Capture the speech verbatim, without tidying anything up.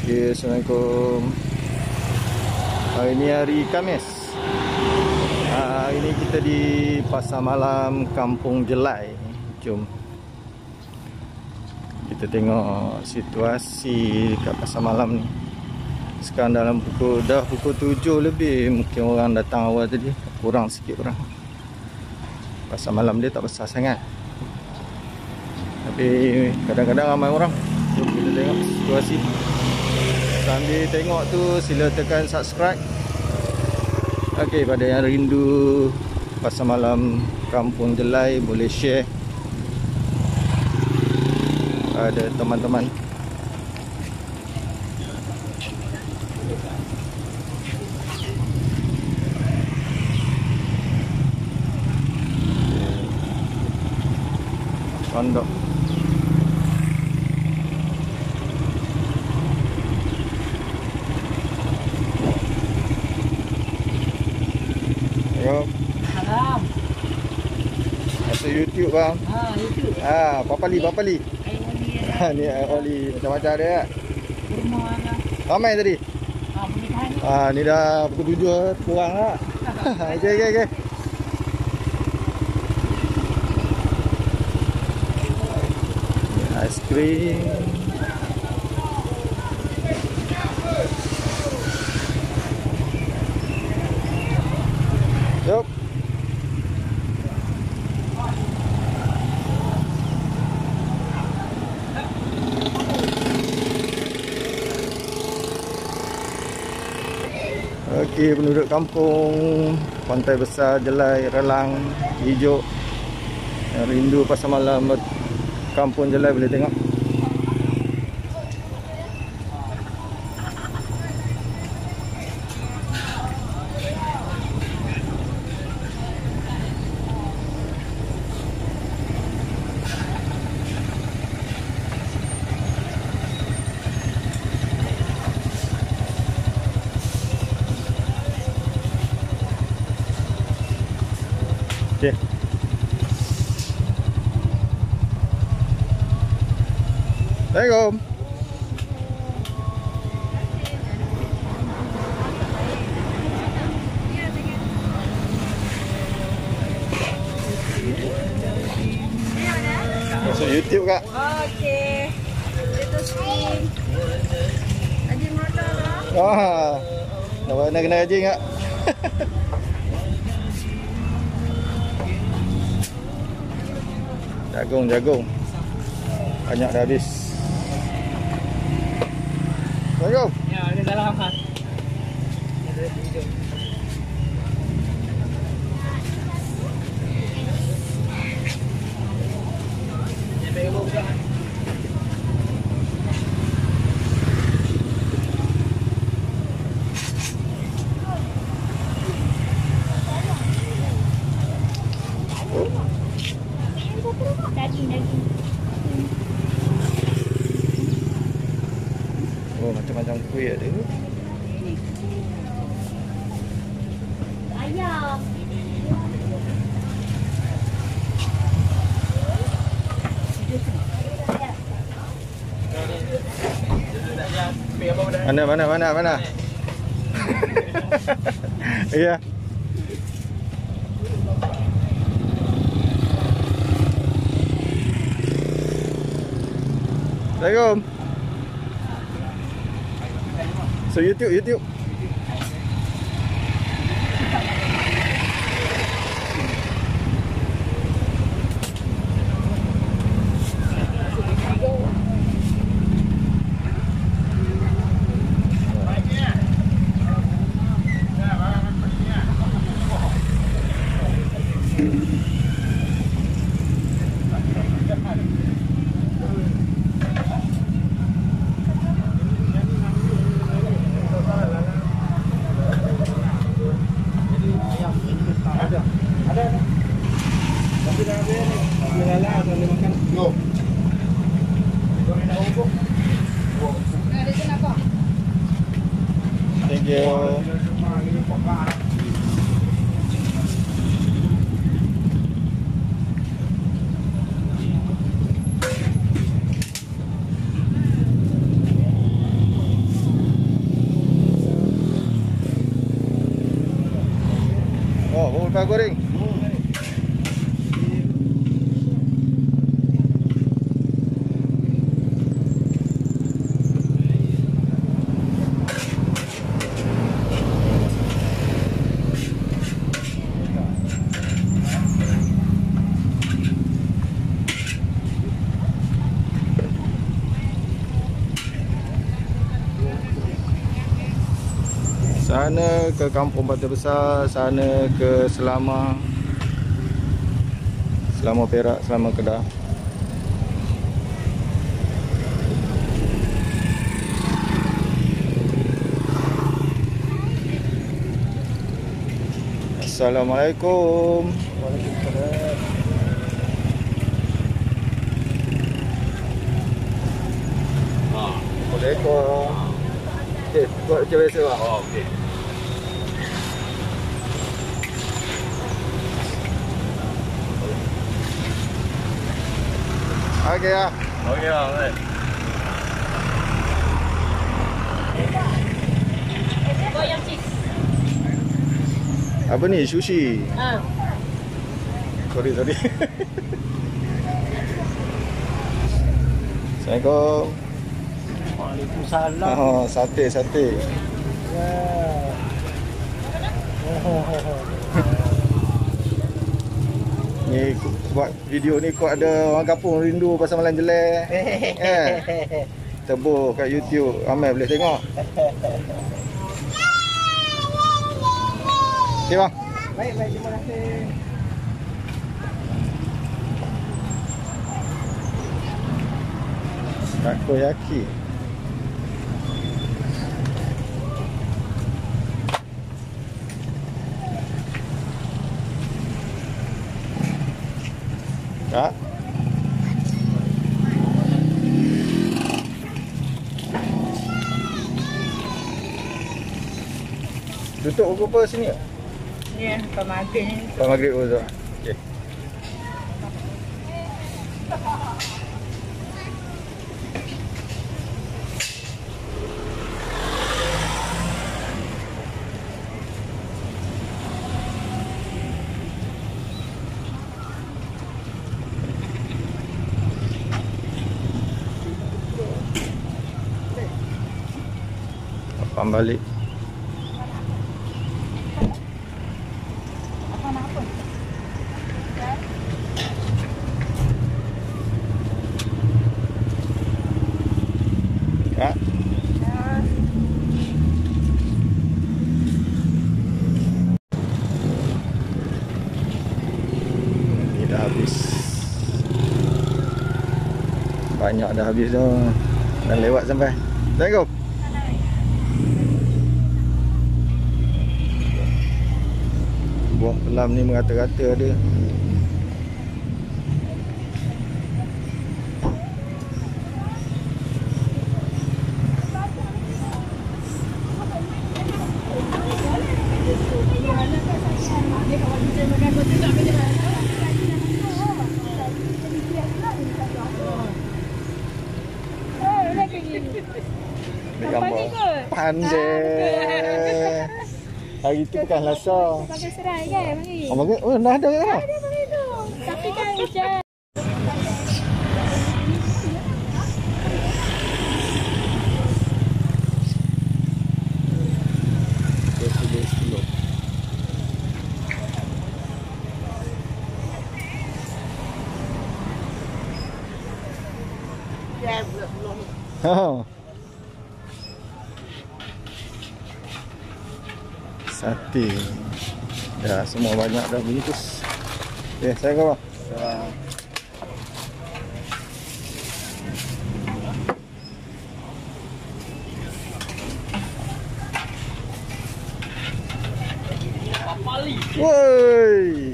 Okay, Assalamualaikum. Hari ni hari Khamis. Hari ni kita di Pasar Malam Kampung Jelai. Jom kita tengok situasi kat Pasar Malam ni. Sekarang dalam pukul, dah pukul tujuh lebih. Mungkin orang datang awal tadi. Kurang sikit orang. Pasar Malam dia tak besar sangat, tapi kadang-kadang ramai orang. Jom kita tengok situasi. Sambil tengok tu, sila tekan subscribe. Okey, pada yang rindu Pasar Malam Kampung Jelai, boleh share pada teman-teman. Pondok. Yo. Salam. Masuk YouTube bang. Ha, YouTube. Ah, papali papali. Air oli ada. Ha ni air oli macam-macam dia. Kurma ada. Ramai tadi. Ha, boleh tahan. Ah, ni dah pukul tujuh kurang lah. Okey okey okey. Aiskrim. Jom. Okey, penduduk kampung Pantai Besar Jelai, Relang, hijau. Yang rindu Pasar Malam Kampung Jelai boleh tengok. Okey. Assalamualaikum. Masuk YouTube kak. Okey. Itu screen. Anjing motor lah. Wah. Nak mana kena anjing kak? Jagung, jagung. Banyak dah habis. Assalamualaikum. Ya, ada salam khas. Ada video. Ya, bagi buka. Daging-daging. Oh, macam-macam kuih ada. Ayam. Mana mana mana mana. Iya. Assalamualaikum. So YouTube YouTube. Thank you. Lepas goreng. Sana ke Kampung Batu Besar, sana ke Selama, Selama Perak, Selama Kedah. Assalamualaikum. Waalaikumsalam. Ah, Waalaikumsalam. Okey, buat macam biasa lah. Oh, okey. Okey lah. Okey lah, baik. Goyang cheese. Apa ni? Sushi. Ah. Sorry, sorry. Assalamualaikum. Waalaikumsalam. Oh, sate, sate. Ni ku- buat video ni kau ada orang kampung rindu pasal malam jelek. Eh. Tebur kat YouTube, ramai boleh tengok. Okey bang. Baik, baik. Terima kasih. Takoyaki. Kak. Tutup pukul apa sini? Ya, pemakai ni. Lepas maghrib pun tu. Okey. Papan balik. Kak. Ni dah habis. Banyak dah habis tu. Dah lewat sampai. Assalamualaikum. Buah pelam ni merata-rata ada. Ambil gambar. Pandai. Hari tu bukan Selasa. Pakai serai kan mari. Oh, bagus. Oh, dah ada ke sana? Ada pakai tu. Tapi kan macam sepuluh sepuluh. ya belum. Ha. Sate. Dah semua banyak dah bungkus. Okey, saya kau. Salam. Woi.